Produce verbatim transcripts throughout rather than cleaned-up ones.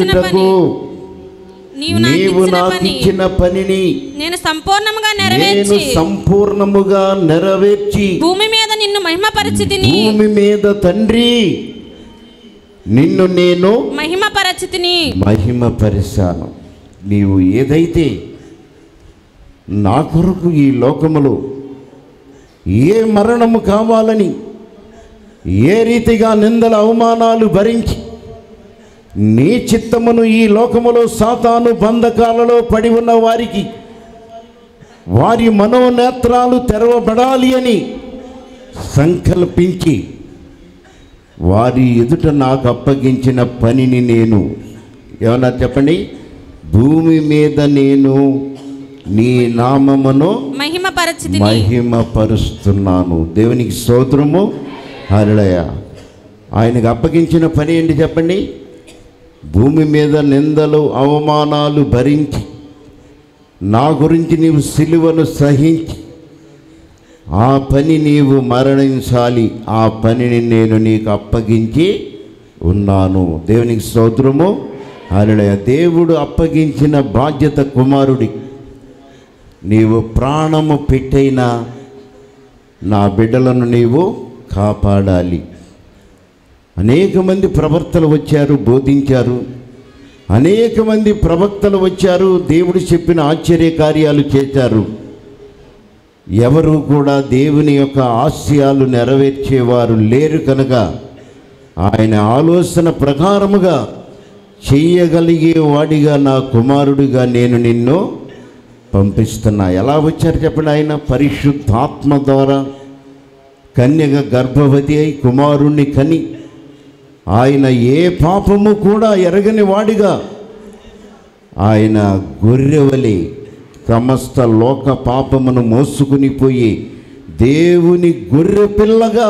చేయుటకు నీవు నాకు ఇచ్చిన పనిని నేను సంపూర్ణముగా నెరవేర్చి సంపూర్ణముగా నెరవేర్చి భూమి మీద నిన్ను మహిమపరచితిని. భూమి మీద తండ్రి నిన్ను నేను మహిమపరచితిని మహిమపరిచాను. నీవు ఏదైతే నా కొరకు ఈ లోకములో ఏ మరణము కావాలని ఏ రీతిగా నిందల అవమానాలు భరించి నీ చిత్తమును ఈ లోకములో సాతాను బంధకాలలో పడి ఉన్న వారికి వారి మనోనేత్రాలు తెరవబడాలి అని సంకల్పించి వారి ఎదుట నాకు అప్పగించిన పనిని నేను ఏమన్నా చెప్పండి, భూమి మీద నేను నీ నామమును మహిమపరచితిని మహిమపరుస్తున్నాను. దేవునికి స్తోత్రము. హల్లెలూయా. ఆయనకు అప్పగించిన పని ఏంటి చెప్పండి? భూమి మీద నిందలు అవమానాలు భరించి నా గురించి నీవు సిలువను సహించి ఆ పని నీవు మరణించాలి. ఆ పనిని నేను నీకు అప్పగించి ఉన్నాను. దేవునికి స్తోత్రము. హల్లెలూయా. దేవుడు అప్పగించిన బాధ్యత కుమారుడి, నీవు ప్రాణము పెట్టైనా నా బిడ్డలను నీవు కాపాడాలి. అనేక మంది ప్రవక్తలు వచ్చారు, బోధించారు. అనేక మంది ప్రవక్తలు వచ్చారు, దేవుడు చెప్పిన ఆశ్చర్య కార్యాలు చేశారు. ఎవరు కూడా దేవుని యొక్క ఆశయాలు నెరవేర్చేవారు లేరు. కనుక ఆయన ఆలోచన ప్రకారముగా చెయ్యగలిగే వాడిగా నా కుమారుడిగా నేను నిన్ను పంపిస్తున్నా. ఎలా వచ్చారు చెప్పండి? ఆయన పరిశుద్ధాత్మ ద్వారా కన్యక గర్భవతి అయి కుమారుణ్ణి కని ఆయన ఏ పాపము కూడా ఎరగని వాడిగా ఆయన గొర్రెవలే సమస్త లోక పాపమును మోసుకుని పోయి దేవుని గొర్రె పిల్లగా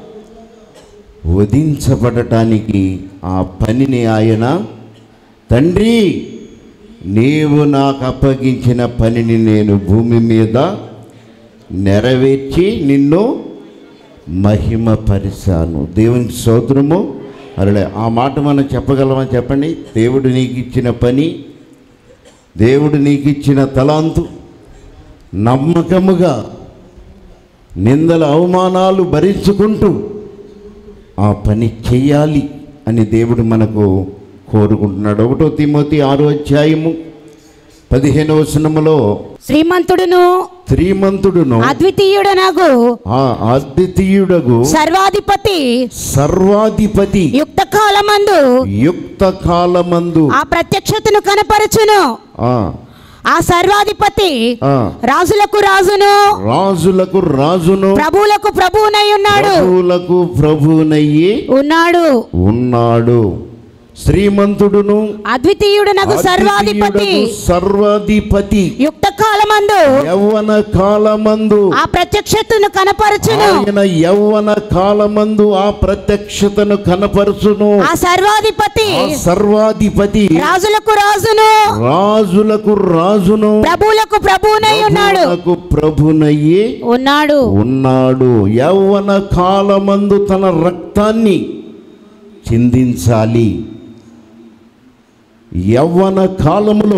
వధించబడటానికి ఆ పనిని ఆయన తండ్రి నీవు నాకు అప్పగించిన పనిని నేను భూమి మీద నెరవేర్చి నిన్ను మహిమపరిచాను. దేవునికి స్తోత్రము. అరే ఆ మాట మనం చెప్పగలమా చెప్పండి? దేవుడు నీకు ఇచ్చిన పని, దేవుడు నీకు ఇచ్చిన తలాంతు నమ్మకముగా నిందల అవమానాలు భరించుకుంటూ ఆ పని చెయ్యాలి అని దేవుడు మనకు కోరుకుంటున్నాడు. ఒకటో తిమోతి ఆరో అధ్యాయము పదిహేనవ వచనములో శ్రీమంతుడును శ్రీమంతుడును అద్వితీయుడనగు అద్వితీయుడగు సర్వాధిపతి సర్వాధిపతి యుక్త కాలమందు యుక్త కాలమందు ఆ ప్రత్యక్షతను కనపరచును. ఆ సర్వాధిపతి రాజులకు రాజును రాజులకు రాజును ప్రభువులకు ప్రభువునై ఉన్నాడు ప్రభువులకు ప్రభువునయ్యి ఉన్నాడు ఉన్నాడు శ్రీమంతుడును అద్వితీయుడనగు సర్వాధిపతి సర్వాధిపతి యుక్త కాలమందు యవ్వన కాలమందు ఆ ప్రత్యక్షతను కనపరచును. ఆయన యవ్వన కాలమందు ఆ ప్రత్యక్షతను కనపరచును. ఆ సర్వాధిపతి ఆ సర్వాధిపతి రాజులకు రాజును రాజులకు రాజును ప్రభువులకు ప్రభువునై ఉన్నాడు ప్రభువులకు ప్రభునయ్యి ఉన్నాడు ఉన్నాడు. యవ్వన కాలమందు తన రక్తాన్ని చిందించాలి. యవ్వన కాలములో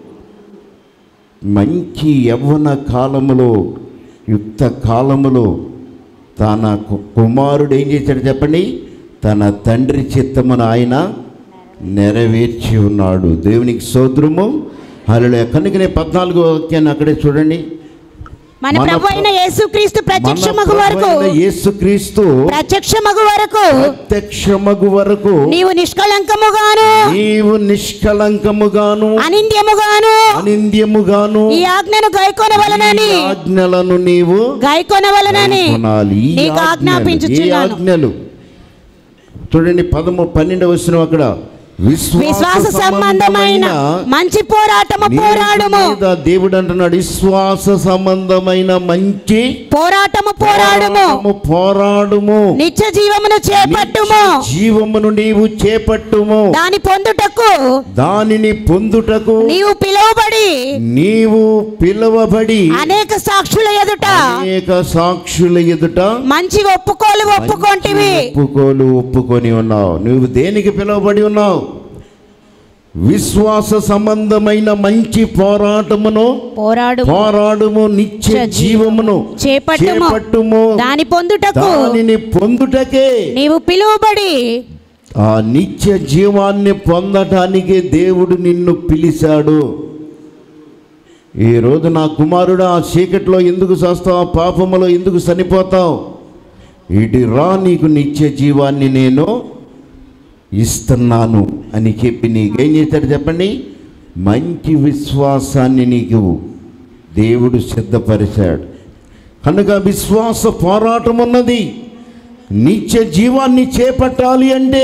మంచి యవ్వన కాలములో యుక్త కాలములో తన కుమారుడు ఏం చేశాడు చెప్పండి? తన తండ్రి చిత్తమును ఆయన నెరవేర్చి ఉన్నాడు. దేవునికి స్తోత్రము. హల్లెలూయా. కనుకనే పద్నాలుగో వాక్యాన్ని అక్కడే చూడండి. మన ప్రభు అయిన యేసుక్రీస్తు ప్రత్యక్షమగు వరకు యేసుక్రీస్తు ప్రత్యక్షమగు వరకు ప్రత్యక్షమగు వరకు నీవు నిష్కళంకముగాను నీవు నిష్కళంకముగాను అనింద్యముగాను అనింద్యముగాను ఈ ఆజ్ఞను గైకొనవలెనని ఆజ్ఞలను నీవు గైకొనవలెనని నీకు ఆజ్ఞాపించుచున్నాను. ఆజ్ఞలు చూడండి. పదము పన్నెండవ వచనం అక్కడ విశ్వాస సంబంధమైన మంచి పోరాటము పోరాడుము. దేవుడు అంటున్నాడు విశ్వాస సంబంధమైన మంచి పోరాటము పోరాడుము పోరాడుము నిత్య జీవమును చేపట్టుము. జీవమును నీవు చేపట్టుము. దాని పొందుటకు దానిని పొందుటకు నీవు పిలువబడి నీవు పిలువబడి అనేక సాక్షుల ఎదుట అనేక సాక్షుల ఎదుట మంచి ఒప్పుకోలు ఒప్పుకొంటివి ఒప్పుకోలు ఒప్పుకొని ఉన్నావు. నువ్వు దేనికి పిలువబడి ఉన్నావు? విశ్వాస సంబంధమైన మంచి పోరాటమును పోరాడు పోరాడుము నిత్య జీవమును చేపట్టుము. చేపట్టుము. దాని పొందుటకు దానిని పొందుటకే నీవు పిలువబడి ఆ నిత్య జీవాన్ని పొందటానికి దేవుడు నిన్ను పిలిచాడు. ఈ రోజు నా కుమారుడు ఆ చీకట్లో ఎందుకు చేస్తావు, పాపములో ఎందుకు చనిపోతావు, ఇటు రా, నీకు నిత్య జీవాన్ని నేను ఇస్తున్నాను అని చెప్పి నీకేం చేశాడు చెప్పండి? మంచి విశ్వాసాన్ని నీకు దేవుడు సిద్ధపరిచాడు. కనుక విశ్వాస పోరాటం ఉన్నది. నిత్య జీవాన్ని చేపట్టాలి అంటే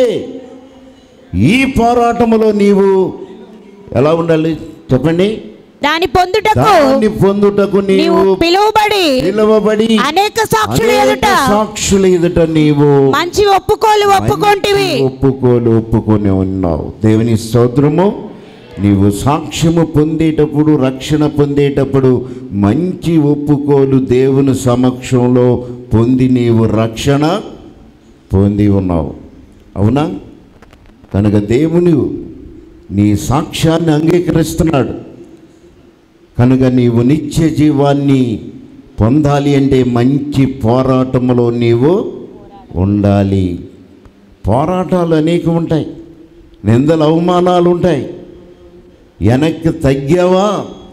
ఈ పోరాటములో నీవు ఎలా ఉండాలి చెప్పండి? దాని పొందుటకు దాన్ని పొందుటకు నీవు నీవు పిలువబడి పిలువబడి అనేక సాక్షుల ఎదుట అనేక సాక్షుల ఎదుట నీవు మంచి ఒప్పుకోలు ఒప్పుకొంటివి. ఒప్పుకోలు ఒప్పుకొని ఉన్నావు. దేవుని స్తోత్రము. నీవు సాక్ష్యము పొందేటప్పుడు, రక్షణ పొందేటప్పుడు మంచి ఒప్పుకోలు దేవుని సమక్షంలో పొంది నీవు రక్షణ పొంది ఉన్నావు. అవునా? కనుక దేవుని నీ సాక్ష్యాన్ని అంగీకరిస్తున్నాడు. కనుక నీవు నిత్య జీవాన్ని పొందాలి అంటే మంచి పోరాటంలో నీవు ఉండాలి. పోరాటాలు అనేక ఉంటాయి, నిందలు అవమానాలు ఉంటాయి. వెనక్కి తగ్గావా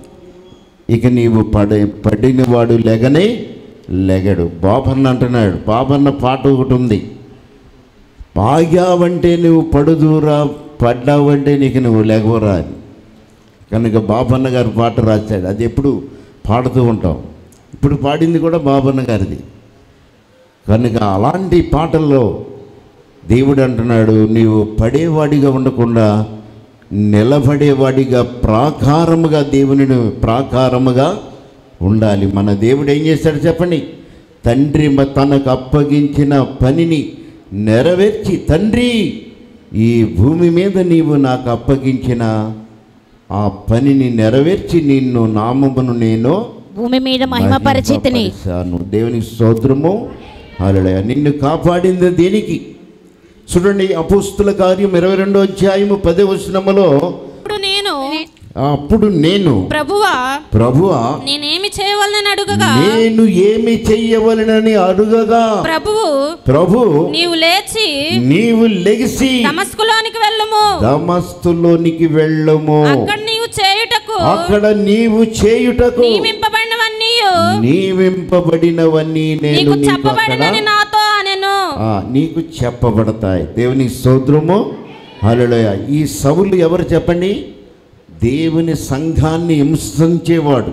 ఇక నీవు పడ పడినవాడు లెగనే లెగడు. బాబన్న అంటున్నాడు, బాబన్న పాట ఒకటి ఉంది, పాగావంటే నువ్వు పడుదూరా, పడ్డావంటే నీకు నువ్వు లెగవరా అని. కనుక బాబన్న గారు పాట రాశాడు, అది ఎప్పుడు పాడుతూ ఉంటాం. ఇప్పుడు పాడింది కూడా బాబన్న గారిది. కనుక అలాంటి పాటల్లో దేవుడు అంటున్నాడు, నీవు పడేవాడిగా ఉండకుండా నిలబడేవాడిగా ప్రాకారముగా దేవుని ప్రాకారముగా ఉండాలి. మన దేవుడు ఏం చేశాడు చెప్పండి? తండ్రి తనకు అప్పగించిన పనిని నెరవేర్చి, తండ్రి ఈ భూమి మీద నీవు నాకు అప్పగించిన ఆ పనిని నెరవేర్చి నిన్ను నామమును నేను భూమి మీద మహిమ పరిచితిని. దేవునికి స్తోత్రము. హల్లెలూయా. నిన్ను కాపాడింది దేనికి? చూడండి, అపోస్తుల కార్యం ఇరవై రెండో అధ్యాయము పదో వచనములో, అప్పుడు నేను అప్పుడు నేను ప్రభువా ప్రభువా నేనేమి చేయవలనని అడుగగా నేను ఏమి చెయ్యవలనని అడుగగా ప్రభువు ప్రభు నీవు లేచి నీవు లెగిసి దమస్కులోనికి వెళ్ళుము, దమస్కులోనికి వెళ్ళము, అక్కడ నీవు చేయుటకు అక్కడ నీవు చేయుటకు నియమింపబడినవన్నీ నియమింపబడినవన్నీ నేను నీకు నీకు అక్కడ చెప్పబడినని నాతో అనెను. ఆ, నీకు చెప్పబడతాయి. దేవుని స్తోత్రము. హల్లెలూయా. ఈ సౌలు ఎవరు చెప్పండి? దేవుని సంఘాన్ని హింసించేవాడు,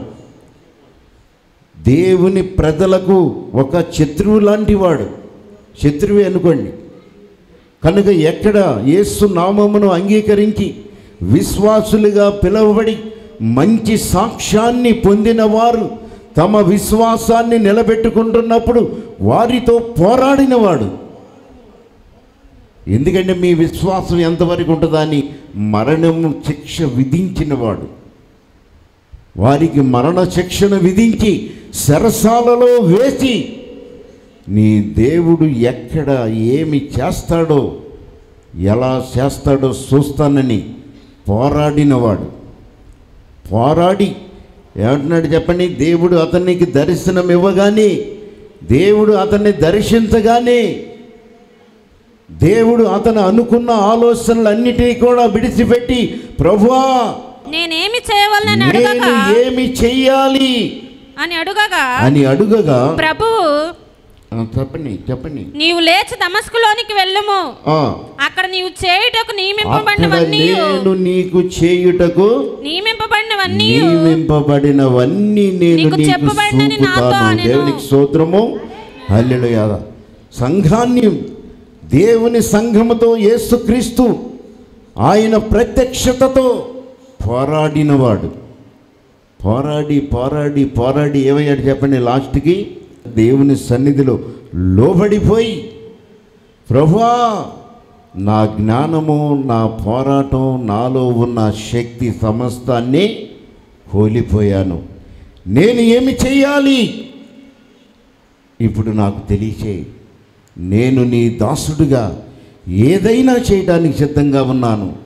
దేవుని ప్రజలకు ఒక శత్రువు లాంటి వాడు. శత్రువే అనుకోండి. కనుక ఎక్కడ యేసు నామమును అంగీకరించి విశ్వాసులుగా పిలువబడి మంచి సాక్ష్యాన్ని పొందిన వారు తమ విశ్వాసాన్ని నిలబెట్టుకుంటున్నప్పుడు వారితో పోరాడినవాడు. ఎందుకంటే మీ విశ్వాసం ఎంతవరకు ఉంటుందా అని మరణము శిక్ష విధించినవాడు. వారికి మరణ శిక్షను విధించి చెరసాలలో వేసి నీ దేవుడు ఎక్కడ ఏమి చేస్తాడో, ఎలా చేస్తాడో చూస్తానని పోరాడినవాడు. పోరాడి ఏమంటున్నాడు చెప్పండి? దేవుడు అతనికి దర్శనం ఇవ్వగానే, దేవుడు అతన్ని దర్శించగానే, దేవుడు అతను అనుకున్న ఆలోచనలన్నిటినీ కూడా విడిచిపెట్టి, ప్రభువా నేనేమి చేయవలనని నేను అడుగగా ఏమి చెయ్యాలి అని అడుగగా అని అడుగగా ప్రభువు ఆ, చెప్పండి చెప్పండి నీవు లేచి దమస్కులోనికి వెళ్ళుము, ఆ, అక్కడ నీవు చేయుటకు అక్కడ నియమింపబడినవన్నీ నేను నీకు చేయుటకు నియమింపబడినవన్నీ నియమింపబడినవన్నీ నేను నీకు నీకు చెప్పబడినని నాతో చూపుతాను. అనెను. దేవునికి స్తోత్రము. హల్లెలూయా. సంఘాన్ని, దేవుని సంఘముతో యేసుక్రీస్తు ఆయన ప్రత్యక్షతతో పోరాడినవాడు. పోరాడి పోరాడి పోరాడి ఏమయ్యాడు చెప్పండి? లాస్ట్కి దేవుని సన్నిధిలో లోబడిపోయి, ప్రభువా నా జ్ఞానము, నా పోరాటం, నాలో ఉన్న శక్తి సమస్తాన్ని కోల్పోయాను. నేను ఏమి చెయ్యాలి? ఇప్పుడు నాకు తెలియచేయి. నేను నీ దాసుడుగా ఏదైనా చేయడానికి సిద్ధంగా ఉన్నాను.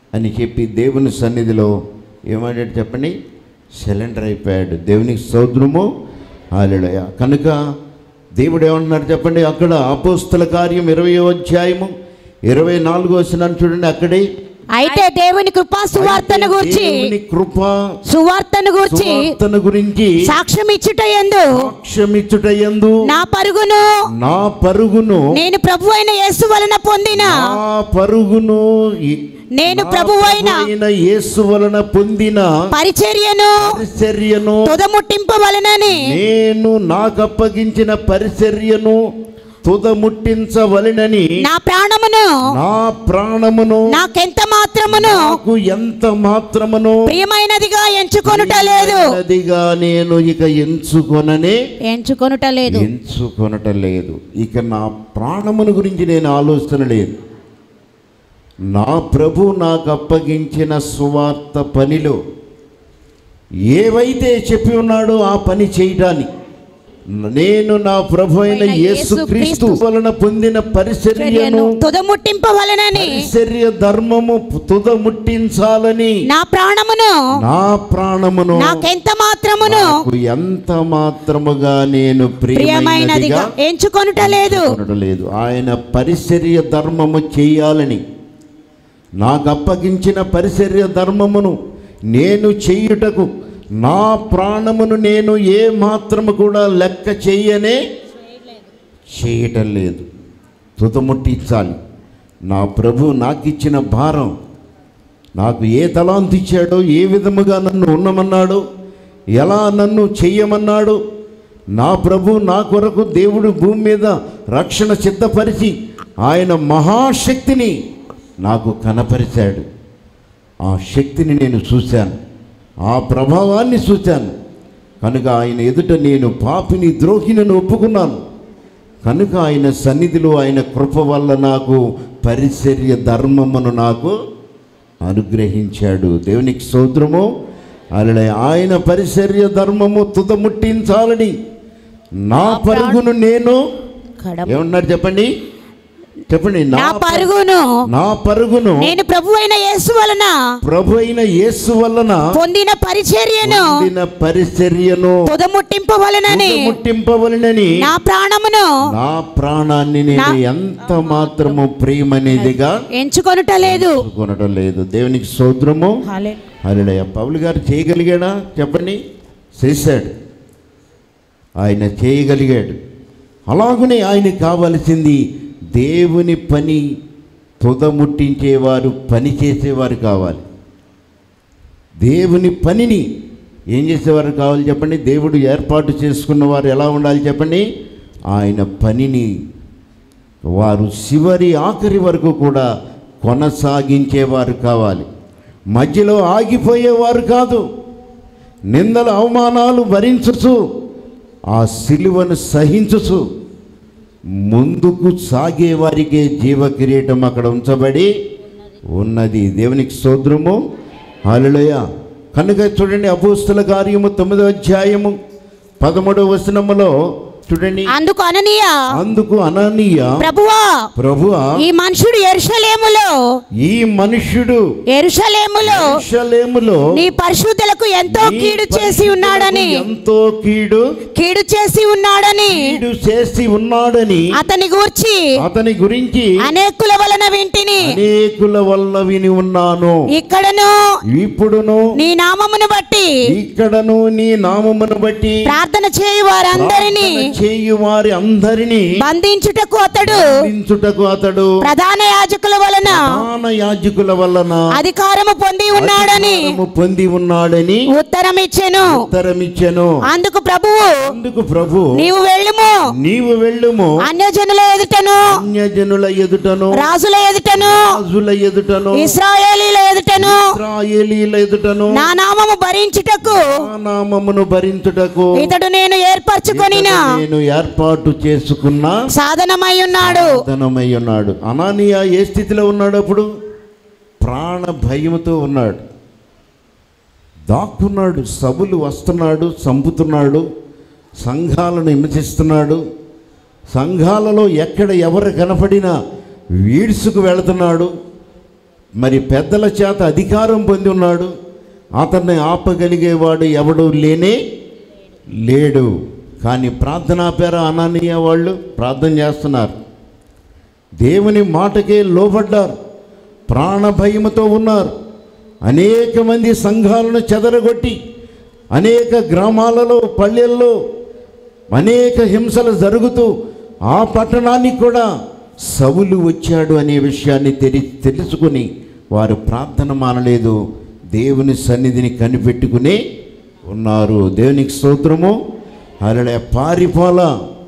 అని చెప్పి దేవుని సన్నిధిలో ఏమంటాడు చెప్పండి, సరెండర్ అయిపోయాడు. దేవునికి స్తోత్రము, హల్లెలూయా. కనుక దేవుడు ఏమంటున్నాడు చెప్పండి, అక్కడ అపోస్తల కార్యం ఇరవయో అధ్యాయము ఇరవై నాలుగో వచనం చూడండి. అక్కడే అయితే దేవుని కృపా సువార్తను గురించి దేవుని కృపా సువార్తను గురించి సువార్తను గురించి సాక్ష్యం ఇచ్చుట యందు సాక్ష్యం ఇచ్చుట యందు నా పరుగును నా పరుగును నేను ప్రభు అయిన యేసు వలన పొందిన నా పరుగును ఈ- నేను నా ప్రభువైన ప్రభువైన యేసు వలన పొందిన పరిచర్యను పరిచర్యను తుదముట్టింపవలెనని నేను నాకు అప్పగించిన పరిచర్యను తుదముట్టించవలెనని నా ప్రాణమును నా ప్రాణమును నాకెంత మాత్రమును నాకు ఎంత మాత్రమును ప్రియమైనదిగా ఎంచుకొనుట లేదు ప్రియమైనదిగా నేను ఇక ఎంచుకొననే ఎంచుకొనుట లేదు ఎంచుకొనట లేదు. ఇక నా ప్రాణమును గురించి నేను ఆలోచన లేదు. నా ప్రభు నాకు అప్పగించిన సువార్త పనిలో ఏవైతే చెప్పి ఉన్నాడో ఆ పని చేయటానికి నేను నా ప్రభు అయిన యేసుక్రీస్తు వలన పొందిన పరిచర్యను తుదముట్టింపవలెనని పరిచర్య ధర్మము తుదముట్టించాలని నా ప్రాణమును నా ప్రాణమును నాకెంత మాత్రమును నాకు ఎంత మాత్రముగా నేను ప్రియమైనదిగా ప్రియమైనదిగా ఎంచుకొనుట లేదు లేదు. ఆయన పరిచర్య ధర్మము చేయాలని నాకు అప్పగించిన పరిచర్య ధర్మమును నేను చేయుటకు నా ప్రాణమును నేను ఏ మాత్రము కూడా లెక్క చేయనే చేయటం లేదు. తుదముట్టించాలి. నా ప్రభు నాకు ఇచ్చిన భారం, నాకు ఏ తలాంతు ఇచ్చాడో, ఏ విధముగా నన్ను ఉన్నమన్నాడో, ఎలా నన్ను చెయ్యమన్నాడో, నా ప్రభు నా కొరకు దేవుడు భూమి మీద రక్షణ సిద్ధపరిచి ఆయన మహాశక్తిని నాకు కనపరిచాడు. ఆ శక్తిని నేను చూశాను, ఆ ప్రభావాన్ని చూశాను. కనుక ఆయన ఎదుట నేను పాపిని ద్రోహినని ఒప్పుకున్నాను. కనుక ఆయన సన్నిధిలో ఆయన కృప వల్ల నాకు పరిచర్య ధర్మమును నాకు అనుగ్రహించాడు. దేవునికి స్తోత్రము, అలా ఆయన పరిచర్య ధర్మము తుదముట్టించాలని నా పరుగును నేను ఏమన్నారు చెప్పండి చెప్పండి నా పరుగును నా పరుగును నేను ప్రభు అయిన యేసు వలన ప్రభు అయిన యేసు వలన పొందిన పరిచర్యను పొందిన పరిచర్యను తుదముట్టింపవలెనని ముట్టింపవలనని నా ప్రాణమును నా ప్రాణాన్ని నేను ఎంత మాత్రము ప్రియమనేదిగా ఎంచుకొనుట లేదు కొనటం లేదు. దేవునికి స్తోత్రము, హల్లెలూయా. పౌలు గారు చేయగలిగాడా చెప్పండి? చేశాడు. ఆయన చేయగలిగాడు. అలాగనే ఆయనకి కావలసింది దేవుని పని తుదముట్టించేవారు, పని చేసేవారు కావాలి. దేవుని పనిని ఏం చేసేవారు కావాలి చెప్పండి? దేవుడు ఏర్పాటు చేసుకున్న వారు ఎలా ఉండాలి చెప్పండి? ఆయన పనిని వారు చివరి ఆఖరి వరకు కూడా కొనసాగించేవారు కావాలి. మధ్యలో ఆగిపోయేవారు కాదు. నిందల అవమానాలు భరించుచు ఆ సిలువను సహించుచు ముందుకు సాగే వారికే జీవ కిరీటం అక్కడ ఉంచబడి ఉన్నది. దేవునికి స్తోత్రము, హల్లెలూయా. కనుక చూడండి, అపోస్తల కార్యము తొమ్మిదవ అధ్యాయము పదమూడవ వచనములో చూడండి. అందుకు అననీయ అందుకు అననీయ ప్రభువా ప్రభువా ఈ మనుషుడు యెరూషలేములో ఈ మనుష్యుడు యెరూషలేములో యెరూషలేములో నీ పరిశుద్ధులకు ఎంతో నీ కీడు చేసి ఉన్నాడని ఎంతో కీడు కీడు చేసి ఉన్నాడని కీడు చేసి ఉన్నాడని అతని గూర్చి అతని గురించి అనేకుల వలన వింటిని అనేకుల వల్ల విని ఉన్నాను. ఇక్కడను ఇప్పుడును నీ నామమును బట్టి ఇక్కడను నీ నామమును బట్టి ప్రార్థన చేయు వారందరినీ ప్రార్థన చేయు వారి అందరినీ బంధించుటకు అతడు బంధించుటకు అతడు ప్రధాన యాజకుల వలన ప్రధాన యాజకుల వలన అధికారము పొంది ఉన్నాడని అధికారము పొంది ఉన్నాడని ఉత్తరం ఇచ్చెను ఉత్తరమిచ్చెను. అందుకు ప్రభువు అందుకు ప్రభు నీవు వెళ్ళుము నీవు వెళ్ళుము అన్యజనుల ఎదుటను అన్యజనుల ఎదుటను రాజుల ఎదుటను రాజుల ఎదుటను ఇశ్రాయేలీల ఎదుటను ఇశ్రాయేలీల ఎదుటను నా నామము భరించుటకు నా నామమును భరించుటకు ఇతడు నేను ఏర్పరచుకొనిన నేను ఏర్పాటు చేసుకున్న సాధనమై ఉన్నాడు సాధనమై ఉన్నాడు. అనానీయ ఏ స్థితిలో ఉన్నాడు? అప్పుడు ప్రాణ భయముతో ఉన్నాడు, దాక్కున్నాడు. సభలు వస్తున్నాడు, చంపుతున్నాడు, సంఘాలను హింసిస్తున్నాడు. సంఘాలలో ఎక్కడ ఎవరు కనపడినా వీడ్సుకు వెళుతున్నాడు. మరి పెద్దల చేత అధికారం పొంది ఉన్నాడు. అతన్ని ఆపగలిగేవాడు ఎవడు లేనే లేడు. కానీ ప్రార్థనా పేర అనానీయ వాళ్ళు ప్రార్థన చేస్తున్నారు. దేవుని మాటకే లోబడ్డారు. ప్రాణ భయముతో ఉన్నారు. అనేక మంది సంఘాలను చెదరగొట్టి అనేక గ్రామాలలో పల్లెల్లో అనేక హింసలు జరుగుతూ ఆ పట్టణానికి కూడా సౌలు వచ్చాడు అనే విషయాన్ని తెలి తెలుసుకుని వారు ప్రార్థన మానలేదు. దేవుని సన్నిధిని కనిపెట్టుకుని ఉన్నారు. దేవునికి స్తోత్రము. అలా పారిపోల,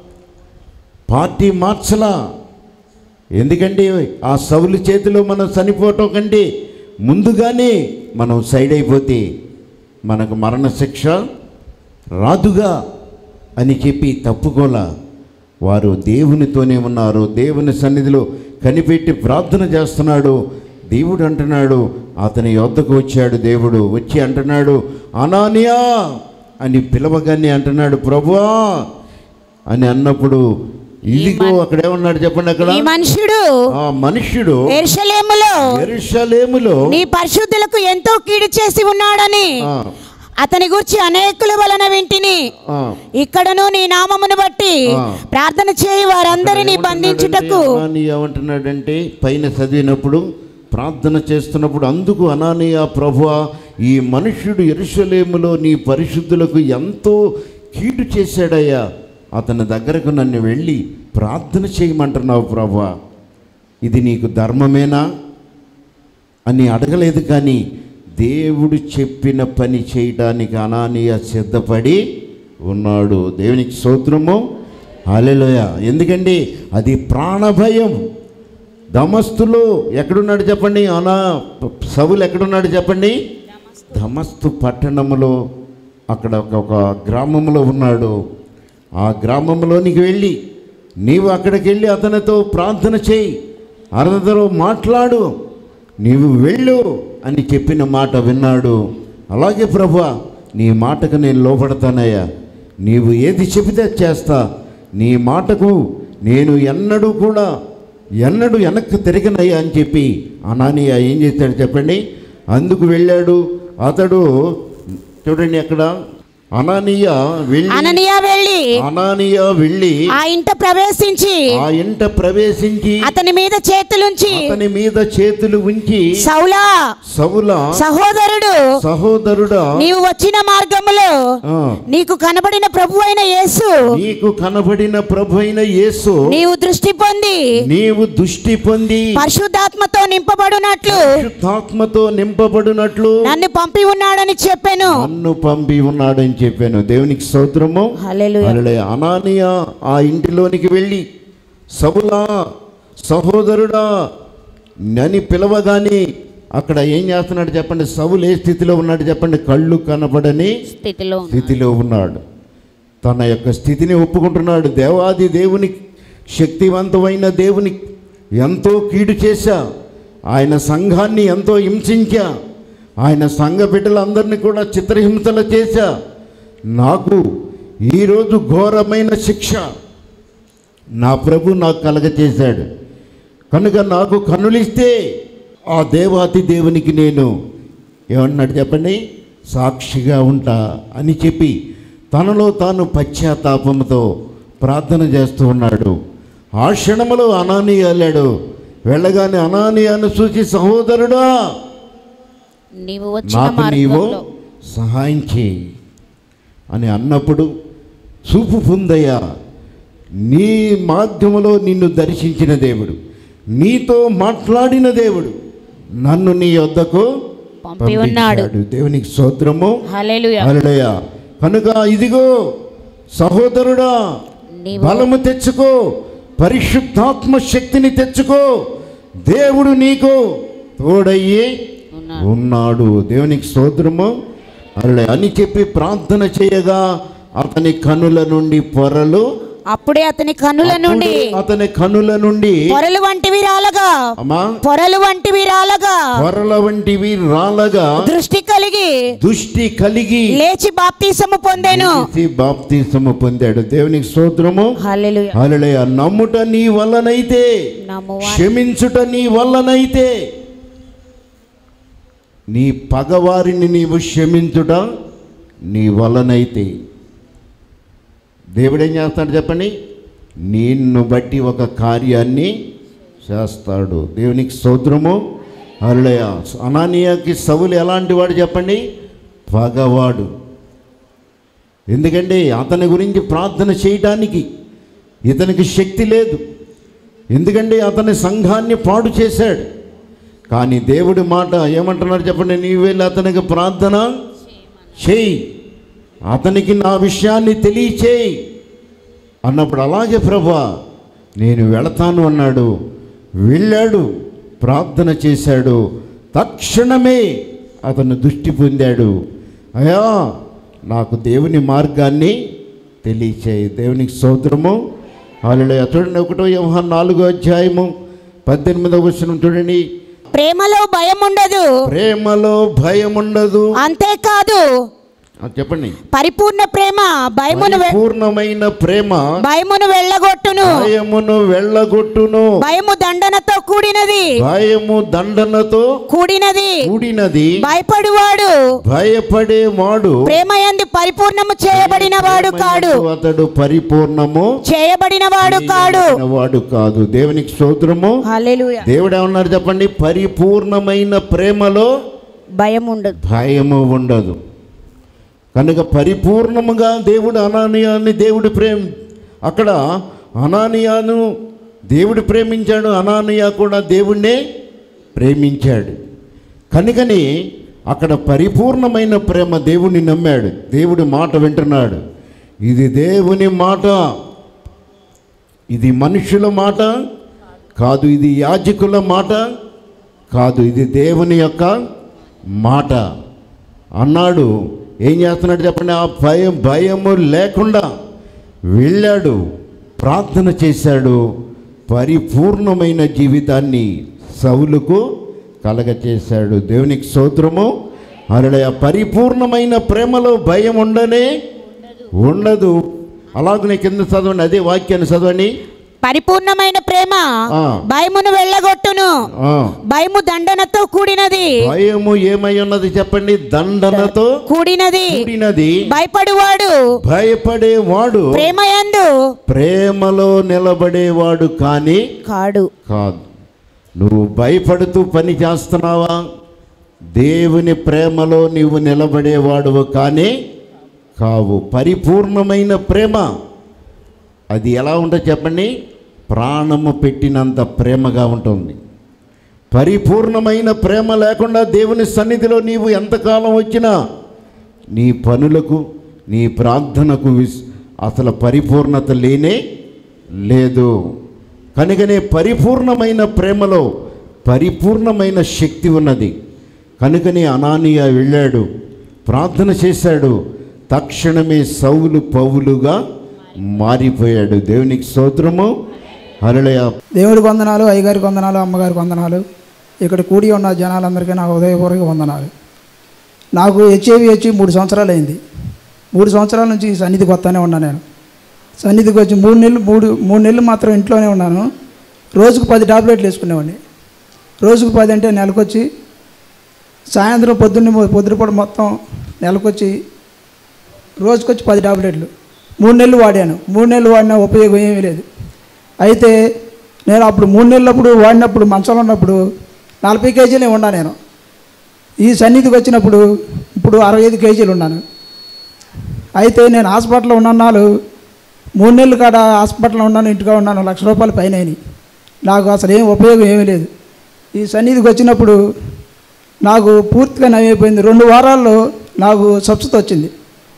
పార్టీ మార్చలా. ఎందుకంటే ఆ సౌలు చేతిలో మనం చనిపోవటం కంటే ముందుగానే మనం సైడ్ అయిపోతే మనకు మరణశిక్ష రాదుగా అని చెప్పి తప్పుకోలా. వారు దేవునితోనే ఉన్నారు. దేవుని సన్నిధిలో కనిపెట్టి ప్రార్థన చేస్తున్నాడు. దేవుడు అంటున్నాడు, అతని యొద్దకు వచ్చాడు. దేవుడు వచ్చి అంటున్నాడు, అనానియా అని పిలవగానే అంటున్నాడు, ప్రభువా అని అన్నప్పుడు ఇదిగో అక్కడ ఏమన్నాడు చెప్పండి. అక్కడ ఈ మనుషుడు ఆ మనుష్యుడు యెరూషలేములో యెరూషలేములో నీ పరిశుద్ధులకు ఎంతో కీడు చేసి ఉన్నాడని అతని గురించి అనేకుల వలన వింటిని. ఇక్కడను నీ నామమును బట్టి ప్రార్థన చేయి వారందరినీ బంధించుటకు. ఏమంటున్నాడంటే పైన చదివినప్పుడు ప్రార్థన చేస్తున్నప్పుడు అందుకు అనానీయ, ప్రభువా ఈ మనుష్యుడు యెరూషలేములో నీ పరిశుద్ధులకు ఎంతో కీడు చేశాడయ్యా, అతని దగ్గరకు నన్ను వెళ్ళి ప్రార్థన చేయమంటున్నావు ప్రభువా, ఇది నీకు ధర్మమేనా అని అడగలేదు. కానీ దేవుడు చెప్పిన పని చేయడానికి అనానీయ సిద్ధపడి ఉన్నాడు. దేవునికి స్తోత్రము, హల్లెలూయా. ఎందుకండి అది ప్రాణభయం. దమస్తులో ఎక్కడున్నాడు చెప్పండి? అనా సౌలు ఎక్కడున్నాడు చెప్పండి? దమస్తు పట్టణంలో అక్కడ ఒక గ్రామంలో ఉన్నాడు. ఆ గ్రామంలోనికి వెళ్ళి నీవు అక్కడికి వెళ్ళి అతనితో ప్రార్థన చేయి, అతనితో మాట్లాడు, నీవు వెళ్ళు అని చెప్పిన మాట విన్నాడు. అలాగే ప్రభువా నీ మాటకు నేను లోపడతానయ్యా, నీవు ఏది చెబితే చేస్తా, నీ మాటకు నేను ఎన్నడూ కూడా ఎన్నడూ వెనక్కి తిరగనయ్యా అని చెప్పి అనానీయ ఏం చేశాడు చెప్పండి? అందుకు వెళ్ళాడు. అతడు చూడండి అక్కడ అనానీయ వెళ్ళి అననీయ వెళ్ళి అనానీయ వెళ్ళి ఆ ఇంట ప్రవేశించి ఆ ఇంట ప్రవేశించి అతని మీద చేతులుంచి అతని మీద చేతులు ఉంచి సౌలా సౌలా సహోదరుడు సహోదరుడా నీవు వచ్చిన మార్గములో ఆ, నీకు కనబడిన ప్రభు అయిన యేసు నీకు కనబడిన ప్రభు అయిన యేసు నీవు దృష్టి పొంది నీవు దృష్టి పొంది పరిశుద్ధాత్మతో నింపబడునట్లు పరిశుద్ధాత్మతో నింపబడినట్లు నన్ను పంపి ఉన్నాడని చెప్పాను. నన్ను పంపి ఉన్నాడని చెప్పాను. దేవునికి స్తోత్రము, హల్లెలూయా. హల్లెలూయా. అనానీయ ఆ ఇంటిలోనికి వెళ్ళి సౌలా సహోదరుడా నని పిలవగానే అక్కడ ఏం చేస్తున్నాడు చెప్పండి? సౌలు ఏ స్థితిలో ఉన్నాడు చెప్పండి? కళ్ళు కనబడని స్థితిలో స్థితిలో ఉన్నాడు. తన యొక్క స్థితిని ఒప్పుకుంటున్నాడు. దేవాది దేవుని, శక్తివంతమైన దేవుని ఎంతో కీడు చేశా, ఆయన సంఘాన్ని ఎంతో హింసించా, ఆయన సంఘ బిడ్డలందరినీ కూడా చిత్రహింసలు చేశా, నాకు ఈరోజు ఘోరమైన శిక్ష నా ప్రభు నాకు కలగచేశాడు కనుక నాకు కన్నులిస్తే ఆ దేవాతి దేవునికి నేను ఏమన్నాడు చెప్పండి? సాక్షిగా ఉంటా అని చెప్పి తనలో తాను పశ్చాత్తాపంతో ప్రార్థన చేస్తూ ఉన్నాడు. ఆ క్షణంలో అనానీయ వెళ్ళాడు. వెళ్ళగానే అనానీయను చూసి సహోదరుడా నీవు వచ్చిన నాకు నీవు మార్గంలో సహాయం చేయి అని అన్నప్పుడు, చూపు పొందయ్యా, నీ మాధ్యములో నిన్ను దర్శించిన దేవుడు, నీతో మాట్లాడిన దేవుడు నన్ను నీ వద్దకు పంపి ఉన్నాడు. దేవునికి స్తోత్రము, హల్లెలూయా. హల్లెలూయా. కనుక ఇదిగో సహోదరుడా నీవు బలము తెచ్చుకో, పరిశుద్ధాత్మ శక్తిని తెచ్చుకో, దేవుడు నీకు తోడయ్యి ఉన్నాడు. దేవునికి స్తోత్రము, హల్లెలూయా అని చెప్పి ప్రార్థన చేయగా అతని కనుల నుండి పొరలు అప్పుడే అతని కనుల నుండి అతని కనుల నుండి పొరలు వంటివి రాలగా అమ్మా పొరలు వంటివి రాలగా పొరల వంటివి రాలగా దృష్టి కలిగి దృష్టి కలిగి లేచి బాప్తిసము పొందెను. లేచి బాప్తిసము పొందాడు. దేవునికి స్తోత్రము, హల్లెలూయా. హల్లెలూయా. నమ్ముట నీ వల్లనైతే, నమ్మువాని క్షమించుట నీ వల్లనైతే నీ పగవారిని నీవు క్షమించుట నీ వలనైతే దేవుడు ఏం చేస్తాడు చెప్పండి? నిన్ను బట్టి ఒక కార్యాన్ని చేస్తాడు. దేవునికి స్తోత్రము. హల్లెలూయా. అనానీయాకి సౌలు ఎలాంటి వాడు చెప్పండి? పగవాడు. ఎందుకంటే అతని గురించి ప్రార్థన చేయడానికి ఇతనికి శక్తి లేదు. ఎందుకంటే అతని సంఘాన్ని పాడు చేశాడు. కానీ దేవుడి మాట ఏమంటున్నారు చెప్పండి? నీవు వెళ్ళి అతనికి ప్రార్థన చేయి, అతనికి నా విషయాన్ని తెలియచేయి అన్నప్పుడు, అలాగే ప్రభువా నేను వెళతాను అన్నాడు. వెళ్ళాడు, ప్రార్థన చేశాడు. తక్షణమే అతను దృష్టి పొందాడు. అయ్యా నాకు దేవుని మార్గాన్ని తెలియచేయి. దేవునికి స్తోత్రము. హల్లెలూయా. చూడండి, ఒకటో యోహాను నాలుగో అధ్యాయము పద్దెనిమిదవ వచనం చూడండి. ప్రేమలో భయం ఉండదు, ప్రేమలో భయం ఉండదు. అంతేకాదు చెప్పండి. పరిపూర్ణ ప్రేమ భయమును వె- పూర్ణమైన ప్రేమ భయమును వెళ్ళగొట్టును. భయమును వెళ్ళగొట్టును. భయము దండనతో కూడినది, భయము దండనతో కూడినది. కూడినది. భయపడువాడు భయపడేవాడు ప్రేమయందు పరిపూర్ణము చేయబడిన వాడు కాడు. అతడు పరిపూర్ణము చేయబడిన వాడు కాడు. వాడు కాదు. దేవునికి స్తోత్రము. హల్లెలూయా. దేవుడు ఏమన్నారు చెప్పండి? పరిపూర్ణమైన ప్రేమలో భయం ఉండదు. భయము ఉండదు. కనుక పరిపూర్ణముగా దేవుడు అనానీయాన్ని దేవుడు ప్రేమ అక్కడ అనానీయాను దేవుడు ప్రేమించాడు, అనానీయా కూడా దేవుణ్ణే ప్రేమించాడు. కనుకని అక్కడ పరిపూర్ణమైన ప్రేమ దేవుణ్ణి నమ్మాడు, దేవుడి మాట వింటున్నాడు. ఇది దేవుని మాట, ఇది మనుషుల మాట కాదు, ఇది యాజకుల మాట కాదు, ఇది దేవుని యొక్క మాట అన్నాడు. ఏం చేస్తున్నాడు చెప్పండి? ఆ భయం భయము లేకుండా వెళ్ళాడు, ప్రార్థన చేశాడు, పరిపూర్ణమైన జీవితాన్ని సౌలుకు కలగచేశాడు. దేవునికి స్తోత్రము. హల్లెలూయా. పరిపూర్ణమైన ప్రేమలో భయం ఉండనే ఉండదు. అలాగనే కింద చదవండి, అదే వాక్యాన్ని చదవండి. పరిపూర్ణమైన ప్రేమ ఆ. భయమును వెళ్ళగొట్టును. ఆ, భయము దండనతో కూడినది, భయము ఏమై ఉన్నది చెప్పండి? దండనతో కూడినది. కూడినది. భయపడువాడు భయపడేవాడు ప్రేమయందు ప్రేమలో నిలబడేవాడు కానీ కాడు. కాదు. నువ్వు భయపడుతూ పని చేస్తున్నావా? దేవుని ప్రేమలో నీవు నిలబడేవాడువు కానీ కావు. పరిపూర్ణమైన ప్రేమ అది ఎలా ఉంటుంది చెప్పండి? ప్రాణము పెట్టినంత ప్రేమగా ఉంటుంది. పరిపూర్ణమైన ప్రేమ లేకుండా దేవుని సన్నిధిలో నీవు ఎంతకాలం వచ్చినా నీ పనులకు నీ ప్రార్థనకు విస్ అసలు పరిపూర్ణత లేనే లేదు. కనుకనే పరిపూర్ణమైన ప్రేమలో పరిపూర్ణమైన శక్తి ఉన్నది. కనుకనే అనానీయా వెళ్ళాడు, ప్రార్థన చేశాడు, తక్షణమే సౌలు పౌలుగా మారిపోయాడు. దేవునికి స్తోత్రము. హల్లెలూయా. దేవుడికి వందనాలు, అయ్యగారికి వందనాలు, అమ్మగారికి వందనాలు, ఇక్కడ కూడి ఉన్న జనాలందరికీ నా హృదయపూర్వక వందనాలు. నాకు హెచ్ఐవి వచ్చి మూడు సంవత్సరాలు అయింది. మూడు సంవత్సరాల నుంచి ఈ సన్నిధికి వస్తానే ఉన్నాను. నేను సన్నిధికి వచ్చి మూడు నెలలు మూడు మూడు నెలలు మాత్రం ఇంట్లోనే ఉన్నాను. రోజుకు పది టాబ్లెట్లు వేసుకునేవాడిని. రోజుకు పది అంటే నెలకొచ్చి సాయంత్రం పొద్దున్న పొద్దుపూట మొత్తం నెలకొచ్చి రోజుకొచ్చి పది టాబ్లెట్లు మూడు నెలలు వాడాను. మూడు నెలలు వాడినా ఉపయోగం ఏమీ లేదు. అయితే నేను అప్పుడు మూడు నెలలప్పుడు వాడినప్పుడు మంచంలో ఉన్నప్పుడు నలభై కేజీలే ఉన్నా. నేను ఈ సన్నిధికి వచ్చినప్పుడు ఇప్పుడు అరవై ఐదు కేజీలు ఉన్నాను. అయితే నేను హాస్పిటల్లో ఉన్నాను. మూడు నెలలు కాడ హాస్పిటల్లో ఉన్నాను, ఇంటిగా ఉన్నాను. లక్ష రూపాయలు పైన అయినాయి. నాకు అసలు ఏం ఉపయోగం ఏమీ లేదు. ఈ సన్నిధికి వచ్చినప్పుడు నాకు పూర్తిగా నయమైపోయింది. రెండు వారాల్లో నాకు స్వస్థత వచ్చింది,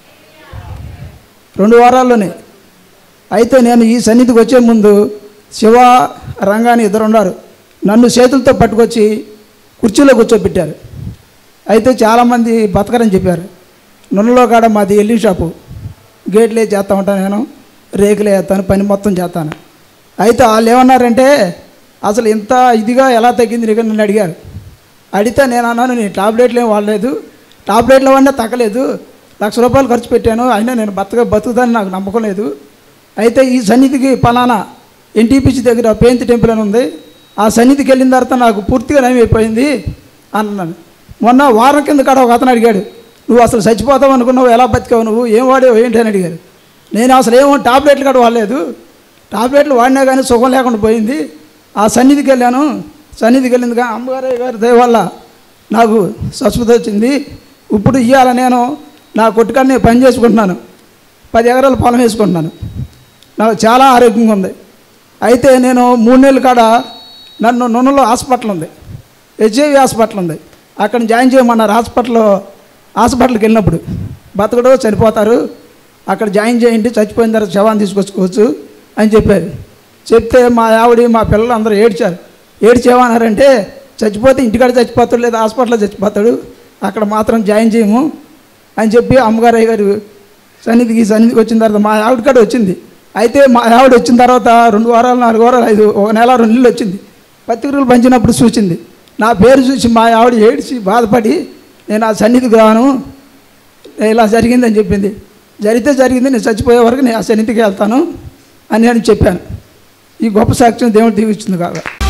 రెండు వారాల్లోనే. అయితే నేను ఈ సన్నిధికి వచ్చే ముందు శివ రంగాని ఇద్దరు ఉన్నారు. నన్ను చేతులతో పట్టుకొచ్చి కుర్చీలో కూర్చోబెట్టారు. అయితే చాలామంది బతకరని చెప్పారు. నున్నలో కాడ మాది ఎల్లి షాపు, గేట్లే చేస్తా ఉంటాను, నేను రేకులే వేస్తాను, పని మొత్తం చేస్తాను. అయితే వాళ్ళు ఏమన్నారంటే అసలు ఇంత ఇదిగా ఎలా తగ్గింది నీకు నన్ను అడిగారు. అడిగితే నేను అన్నాను, నేను టాబ్లెట్లు ఏం వాడలేదు, టాబ్లెట్లు వాడినా తగ్గలేదు, లక్ష రూపాయలు ఖర్చు పెట్టాను, అయినా నేను బతక బతుకుతాను నాకు నమ్మకం లేదు. అయితే ఈ సన్నిధికి పలానా ఎన్టీపీసీ దగ్గర పేంతి టెంపుల్ అని ఉంది, ఆ సన్నిధికి వెళ్ళిన తర్వాత నాకు పూర్తిగా నయమైపోయింది అన్నాను. మొన్న వారం కింద కాడ ఒక అతను అడిగాడు, నువ్వు అసలు చచ్చిపోతావు అనుకున్నావు, ఎలా బతికావు, నువ్వు ఏం వాడావు ఏంటి అని అడిగారు. నేను అసలు ఏమో టాబ్లెట్లు కూడా వాడలేదు, టాబ్లెట్లు వాడినా కానీ సుఖం లేకుండా పోయింది. ఆ సన్నిధికి వెళ్ళాను, సన్నిధికి వెళ్ళింది కానీ అమ్మగారి గారి దయ వల్ల నాకు స్వస్థత వచ్చింది. ఇప్పుడు ఇవాళ నేను నా కొట్టుకాడ నేను పని చేసుకుంటున్నాను, పది ఎకరాల పొలం వేసుకుంటున్నాను, నాకు చాలా ఆరోగ్యంగా ఉంది. అయితే నేను మూడు నెలల కాడ నన్ను నూనెలో హాస్పిటల్ ఉంది, హెచ్ఐవి హాస్పిటల్ ఉంది, అక్కడ జాయిన్ చేయమన్నారు. హాస్పిటల్లో హాస్పిటల్కి వెళ్ళినప్పుడు బతకడో చనిపోతారు, అక్కడ జాయిన్ చేయండి, చచ్చిపోయిన తర్వాత శవాన్ని తీసుకొచ్చుకోవచ్చు అని చెప్పారు. చెప్తే మా ఆవిడ మా పిల్లలు అందరూ ఏడ్చారు. ఏడ్చేమన్నారంటే చచ్చిపోతే ఇంటికాడ చచ్చిపోతాడు లేదా హాస్పిటల్లో చచ్చిపోతాడు, అక్కడ మాత్రం జాయిన్ చేయము అని చెప్పి అమ్మగారయ్య గారు సన్నిధికి సన్నిధికి వచ్చిన తర్వాత మా ఆవిడ కాడ వచ్చింది. అయితే మా ఆవిడ వచ్చిన తర్వాత రెండు వారాలు నాలుగు వారాలు ఐదు ఒక నెల రెండు నెలలు వచ్చింది. పత్రికలు పంచినప్పుడు చూసింది, నా పేరు చూసి మా ఆవిడ ఏడ్చి బాధపడి నేను ఆ సన్నిధికి రాను, ఇలా జరిగిందని చెప్పింది. జరిగితే జరిగింది, నేను చచ్చిపోయే వరకు నేను ఆ సన్నిధికి వెళ్తాను అని నేను చెప్పాను. ఈ గొప్ప సాక్ష్యం దేవుడు దీవించింది కాగా.